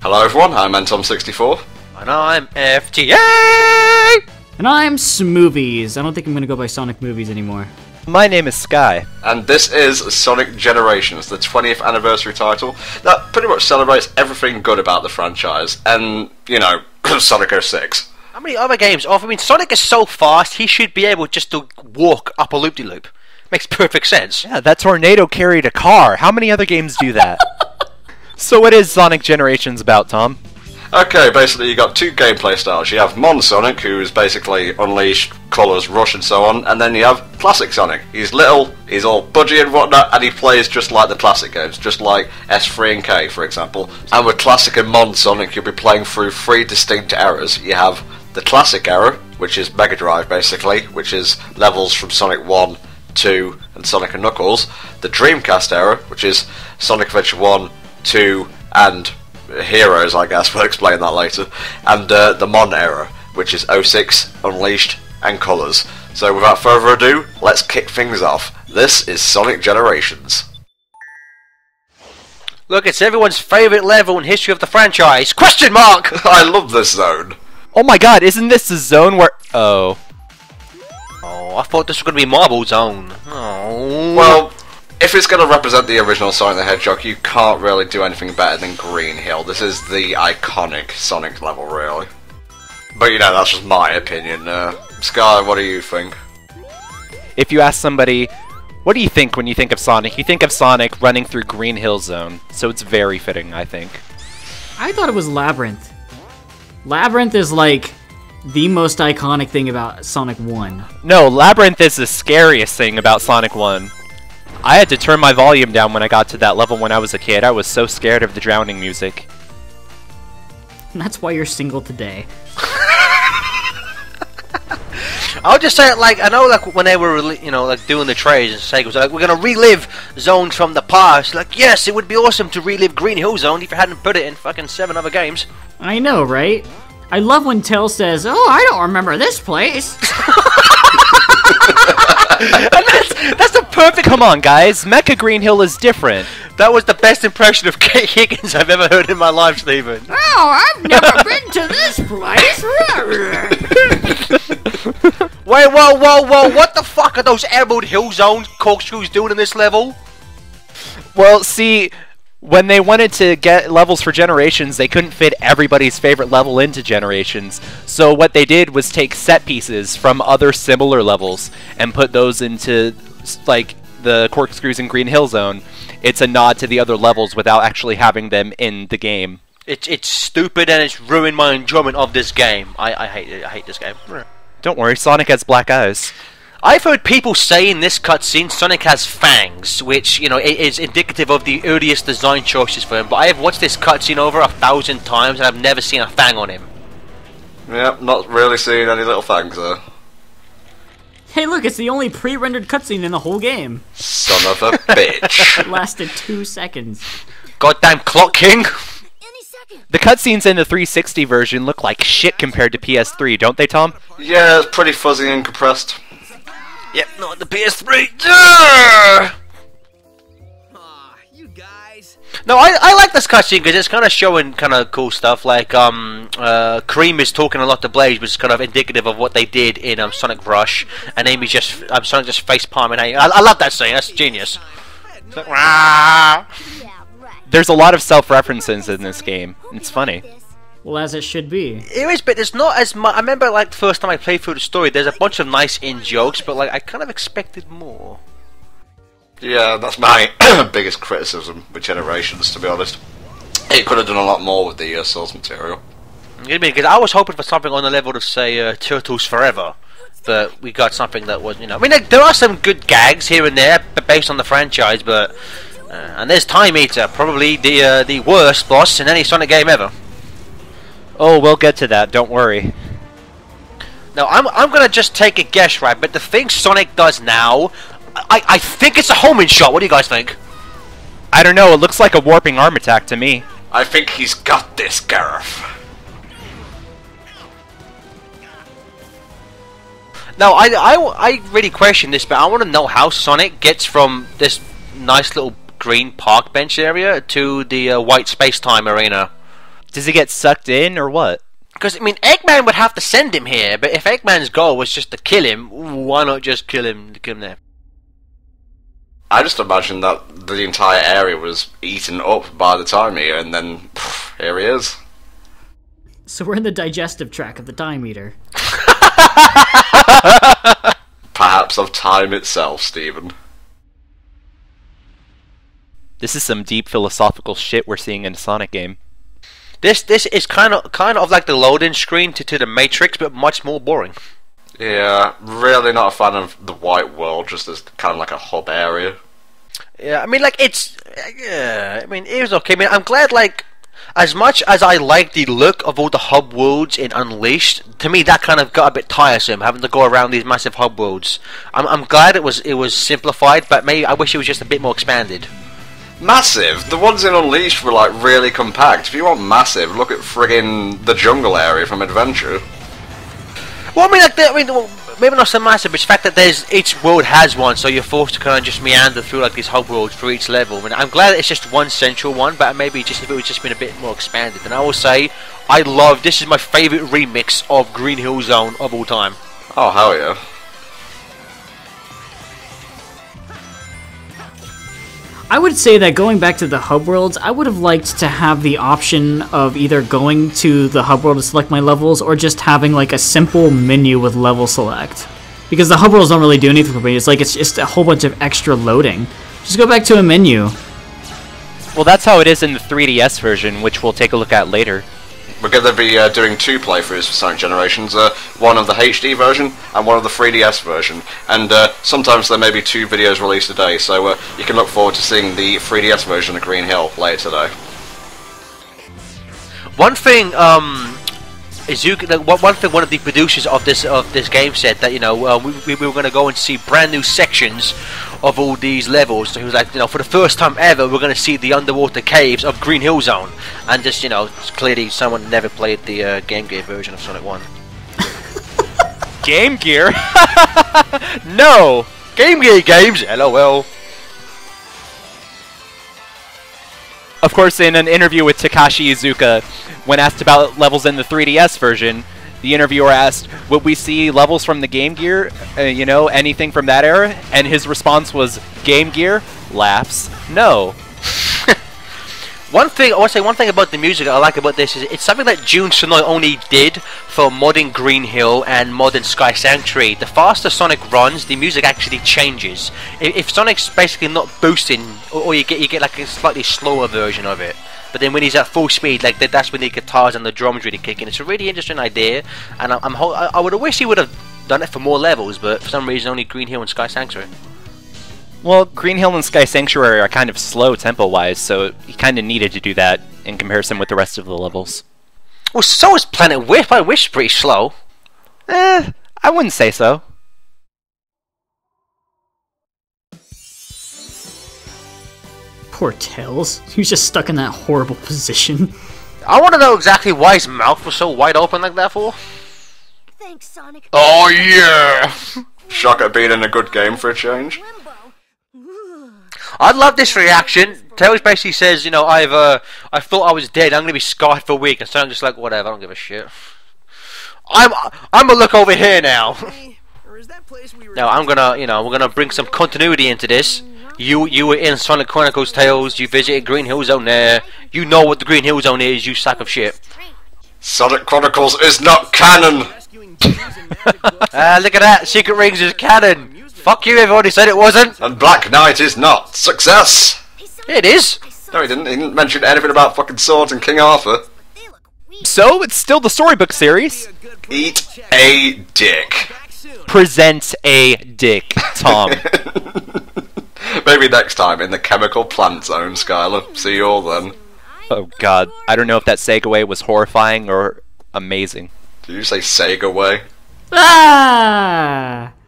Hello everyone, I'm Antom64. And I'm FTA! And I'm Smoothies. I don't think I'm gonna go by Sonic Movies anymore. My name is Sky. And this is Sonic Generations, the 20th anniversary title that pretty much celebrates everything good about the franchise, and, you know, Sonic 06. How many other games offer? I mean, Sonic is so fast, he should be able just to walk up a loop-de-loop. Makes perfect sense. Yeah, that tornado carried a car. How many other games do that? So what is Sonic Generations about, Tom? Okay, basically you got two gameplay styles. You have Mon Sonic, who is basically Unleashed, Colors, Rush and so on, and then you have Classic Sonic. He's little, he's all budgy and whatnot, and he plays just like the classic games, just like S3 and K, for example. And with Classic and Mon Sonic, you'll be playing through three distinct eras. You have the Classic era, which is Mega Drive basically, which is levels from Sonic 1, 2 and Sonic and Knuckles. The Dreamcast era, which is Sonic Adventure 1, 2 and Heroes, I guess, we'll explain that later, and the Mon era, which is 06, Unleashed, and Colors. So without further ado, let's kick things off. This is Sonic Generations. Look, it's everyone's favourite level in history of the franchise. Question mark! I love this zone. Oh my god, isn't this the zone where... Oh, I thought this was going to be Marble Zone. Oh. Well, if it's going to represent the original Sonic the Hedgehog, you can't really do anything better than Green Hill. This is the iconic Sonic level, really. But you know, that's just my opinion. Sky, what do you think? if you ask somebody, what do you think when you think of Sonic? You think of Sonic running through Green Hill Zone, so it's very fitting, I think. I thought it was Labyrinth. Labyrinth is like the most iconic thing about Sonic 1. No, Labyrinth is the scariest thing about Sonic 1. I had to turn my volume down when I got to that level when I was a kid. I was so scared of the drowning music. And that's why you're single today. I'll just say it like, I know like when they were, you know, like doing the trays and Sega was like, we're gonna relive zones from the past. Like, yes, it would be awesome to relive Green Hill Zone if you hadn't put it in fucking 7 other games. I know, right? I love when Tails says, "Oh, I don't remember this place." And that's the perfect... Come on, guys. Mecha Green Hill is different. That was the best impression of Kate Higgins I've ever heard in my life, Stephen. Oh, I've never been to this place. Wait, whoa, what the fuck are those Emerald Hill Zone corkscrews doing in this level? Well, see, when they wanted to get levels for Generations, they couldn't fit everybody's favorite level into Generations. So what they did was take set pieces from other similar levels and put those into, like, the corkscrews in Green Hill Zone. It's a nod to the other levels without actually having them in the game. It's stupid and it's ruined my enjoyment of this game. I hate it. I hate this game. Don't worry, Sonic has black eyes. I've heard people say in this cutscene Sonic has fangs, which, you know, is indicative of the earliest design choices for him, but I have watched this cutscene over 1,000 times and I've never seen a fang on him. Yep, not really seeing any little fangs there. Hey, look, it's the only pre-rendered cutscene in the whole game. Son of a bitch. It lasted 2 seconds. Goddamn Clock King! The cutscenes in the 360 version look like shit compared to PS3, don't they, Tom? Yeah, it's pretty fuzzy and compressed. Yep, not the PS3. Aw, you guys. no, I like this cutscene because it's kind of showing kind of cool stuff. Like, Cream is talking a lot to Blaze, which is kind of indicative of what they did in Sonic Rush, and Amy's just, Sonic just face palming. I love that scene. That's genius. It's like, "Rah." There's a lot of self-references in this game. It's funny. Well, as it should be. It is, but there's not as much. I remember, like, the first time I played through the story, there's a bunch of nice in-jokes, but, like, I kind of expected more. Yeah, that's my biggest criticism with Generations, to be honest. It could have done a lot more with the source material. Because I was hoping for something on the level of, say, Turtles Forever, but we got something that was, you know... I mean, there are some good gags here and there, based on the franchise, but... and there's Time Eater, probably the worst boss in any Sonic game ever. Oh, we'll get to that, don't worry. Now, I'm gonna just take a guess, right, but the thing Sonic does now, I think it's a homing shot. What do you guys think? I don't know, it looks like a warping arm attack to me. I think he's got this, Gareth. Now, I really question this, but I want to know how Sonic gets from this nice little green park bench area to the white space-time arena. Does he get sucked in or what? Because, I mean, Eggman would have to send him here, but if Eggman's goal was just to kill him, why not just kill him there? I just imagine that the entire area was eaten up by the time eater, and then here he is. So we're in the digestive tract of the time eater. Perhaps of time itself, Stephen. This is some deep philosophical shit we're seeing in a Sonic game. This is kind of like the loading screen to the Matrix, but much more boring. Yeah, really not a fan of the white world, just as kind of like a hub area. Yeah, I mean, like, it's... Yeah, I mean, it was okay. I mean, I'm glad, like, as much as I like the look of all the hub worlds in Unleashed, to me that kind of got a bit tiresome, having to go around these massive hub worlds. I'm glad it was simplified, but maybe I wish it was just a bit more expanded. Massive! The ones in Unleashed were, like, really compact. If you want massive, look at friggin' the jungle area from Adventure. Well, I mean, well, maybe not so massive, but it's the fact that each world has one, so you're forced to kind of just meander through like these hub worlds for each level. I mean, I'm glad that it's just one central one, but maybe just if it was just been a bit more expanded. And I will say, this is my favourite remix of Green Hill Zone of all time. Oh, hell yeah. I would say that going back to the hub worlds, I would have liked to have the option of either going to the hub world to select my levels or just having like a simple menu with level select. Because the hub worlds don't really do anything for me. It's like it's just a whole bunch of extra loading. Just go back to a menu. Well, that's how it is in the 3DS version, which we'll take a look at later. We're going to be doing 2 playthroughs for Sonic Generations, one of the HD version and one of the 3DS version, and sometimes there may be 2 videos released a day, so you can look forward to seeing the 3DS version of Green Hill later today. One thing, one of the producers of this game said that, you know, we were going to go and see brand new sections of all these levels. So he was like, you know, for the first time ever, we're going to see the underwater caves of Green Hill Zone. And just, you know, clearly someone never played the Game Gear version of Sonic 1. Game Gear? No! Game Gear games, LOL. Of course, in an interview with Takashi Iizuka, when asked about levels in the 3DS version, the interviewer asked, would we see levels from the Game Gear, you know, anything from that era? And his response was, Game Gear? Laughs. No. I want to say one thing about the music I like about this is it's something that Jun Senoue only did for modern Green Hill and modern Sky Sanctuary. The faster Sonic runs, the music actually changes. If Sonic's basically not boosting, or you get like a slightly slower version of it. But then when he's at full speed, like that's when the guitars and the drums really kick in. It's a really interesting idea, and I would have wished he would have done it for more levels, but for some reason only Green Hill and Sky Sanctuary. Well, Green Hill and Sky Sanctuary are kind of slow tempo-wise, so he kind of needed to do that in comparison with the rest of the levels. Well, so is Planet Wisp. Planet Wisp's pretty slow. I wouldn't say so. Poor Tails. He was just stuck in that horrible position. I want to know exactly why his mouth was so wide open like that for. Thanks, Sonic. Oh yeah! Shock at being in a good game for a change. I love this reaction. Tails basically says, you know, I thought I was dead. I'm gonna be scarred for a week, and so I'm just like, whatever. I don't give a shit. I'm gonna look over here now. No, I'm gonna, you know, we're gonna bring some continuity into this. You were in Sonic Chronicles Tails. You visited Green Hill Zone there. You know what the Green Hill Zone is. You sack of shit. Sonic Chronicles is not canon. Look at that. Secret Rings is canon. Fuck you, everybody said it wasn't. And Black Knight is not. Success! It is. No, he didn't. He didn't mention anything about fucking swords and King Arthur. So, it's still the storybook series. Eat a dick. Present a dick, Tom. Maybe next time in the Chemical Plant Zone, Skylar. See you all then. Oh god, I don't know if that segue was horrifying or amazing. Did you say Sega way? Ah!